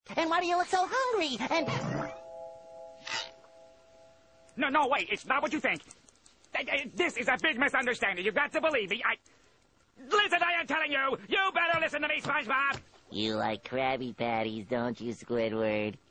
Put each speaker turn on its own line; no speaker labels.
And why do you look so hungry? And...
No, wait, it's not what you think. This is a big misunderstanding. You've got to believe me. Listen, I am telling you, you better listen to me, SpongeBob.
You like Krabby Patties, don't you, Squidward?